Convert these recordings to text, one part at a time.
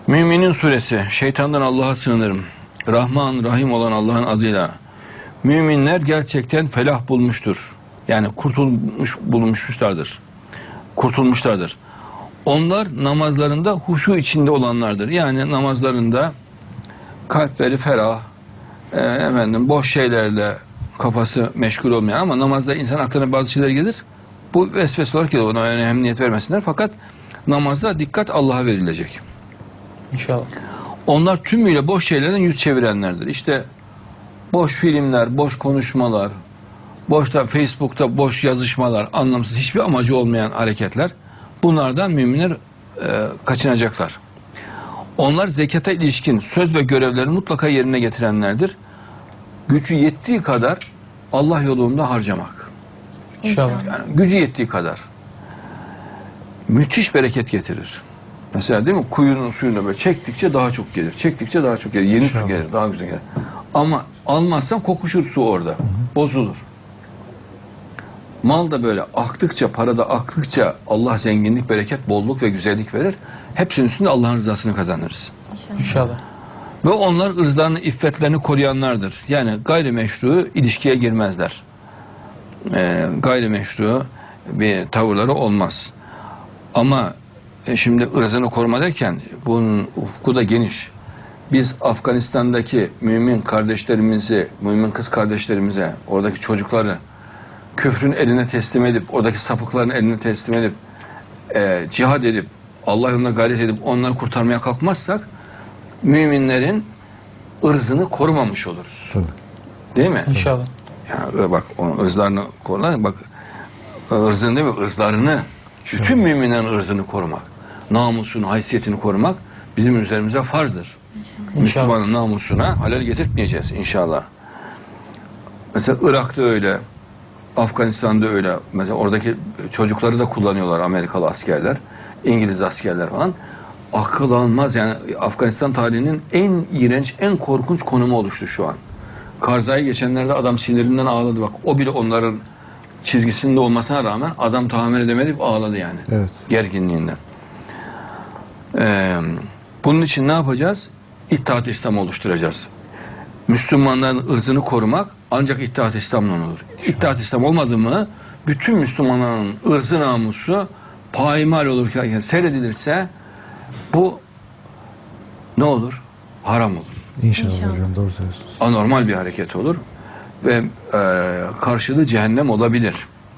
Müminin suresi. Şeytandan Allah'a sığınırım. Rahman, Rahim olan Allah'ın adıyla. Müminler gerçekten felah bulmuştur. Yani bulmuşlardır. Kurtulmuşlardır. Onlar namazlarında huşu içinde olanlardır. Yani namazlarında kalpleri ferah, boş şeylerle kafası meşgul olmayan, ama namazda insan aklına bazı şeyler gelir. Bu vesvese olarak gelir. Ona önemliyet vermesinler. Fakat namazda dikkat Allah'a verilecek. İnşallah. Onlar tümüyle boş şeylerden yüz çevirenlerdir. İşte boş filmler, boş konuşmalar, Facebook'ta boş yazışmalar, anlamsız, hiçbir amacı olmayan hareketler. Bunlardan müminler kaçınacaklar. Onlar zekata ilişkin söz ve görevlerini mutlaka yerine getirenlerdir. Gücü yettiği kadar Allah yolunda harcamak. İnşallah. Yani gücü yettiği kadar. Müthiş bereket getirir. Mesela değil mi? Kuyunun suyunu böyle çektikçe daha çok gelir. Çektikçe daha çok gelir. Yeni su gelir, daha güzel gelir. Ama almazsan kokuşur su orada. Bozulur. Mal da böyle aktıkça, para da aktıkça Allah zenginlik, bereket, bolluk ve güzellik verir. Hepsinin üstünde Allah'ın rızasını kazanırız. İnşallah. Ve onlar ırzlarını, iffetlerini koruyanlardır. Yani gayrimeşru ilişkiye girmezler. Gayrimeşru bir tavırları olmaz. Ama şimdi ırzını koruma derken bunun ufku da geniş. Biz Afganistan'daki mümin kardeşlerimizi, mümin kız kardeşlerimize, oradaki çocukları küfrün eline teslim edip, oradaki sapıkların eline teslim edip, cihad edip, Allah yoluna gayret edip onları kurtarmaya kalkmazsak, müminlerin ırzını korumamış oluruz. Tabii. Değil mi? İnşallah. Yani bak, onun ırzlarını korumak, bak, ırzını değil mi? Irzlarını, bütün müminlerin ırzını korumak, namusunu, haysiyetini korumak bizim üzerimize farzdır. Müslümanın namusuna halel getirtmeyeceğiz inşallah. Mesela Irak'ta öyle, Afganistan'da öyle. Mesela oradaki çocukları da kullanıyorlar Amerikalı askerler, İngiliz askerler falan. Akıl almaz yani. Afganistan tarihinin en iğrenç, en korkunç konumu oluştu şu an. Karzai geçenlerde adam sinirinden ağladı. Bak, o bile onların çizgisinde olmasına rağmen adam tahammül edemedi, ağladı yani. Evet. Gerginliğinden. Bunun için ne yapacağız? İttihat-ı İslam oluşturacağız. Müslümanların ırzını korumak ancak İttihat-ı İslam'la olur. İttihat-ı İslam olmadı mı bütün Müslümanların ırzı, namusu paymal olur. Yani seyredilirse bu ne olur? Haram olur. İnşallah hocam, doğru söylüyorsunuz. Anormal bir hareket olur ve karşılığı cehennem olabilir.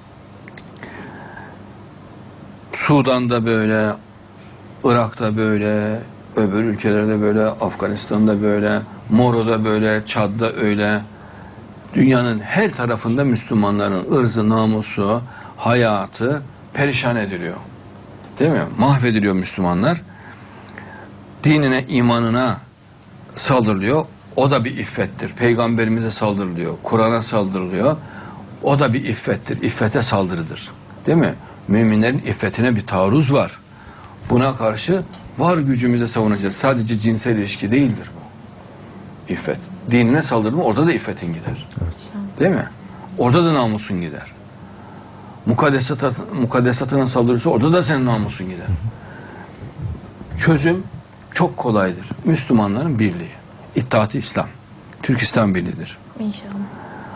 Sudan'da böyle, Irak'ta böyle, öbür ülkelerde böyle, Afganistan'da böyle, Moro'da böyle, Çad'da öyle. Dünyanın her tarafında Müslümanların ırzı, namusu, hayatı perişan ediliyor. Değil mi? Mahvediliyor Müslümanlar. Dinine, imanına saldırılıyor. O da bir iffettir. Peygamberimize saldırılıyor. Kur'an'a saldırılıyor. O da bir iffettir. İffete saldırıdır. Değil mi? Müminlerin iffetine bir taarruz var. Buna karşı var gücümüze savunacağız. Sadece cinsel ilişki değildir bu. İffet. Dinine saldırdın mı orada da iffetin gider. Evet. Değil mi? Orada da namusun gider. Mukaddesatına saldırırsa orada da senin namusun gider. Çözüm çok kolaydır. Müslümanların birliği. İttihat-ı İslam. Türk İslam Birliği'dir. İnşallah.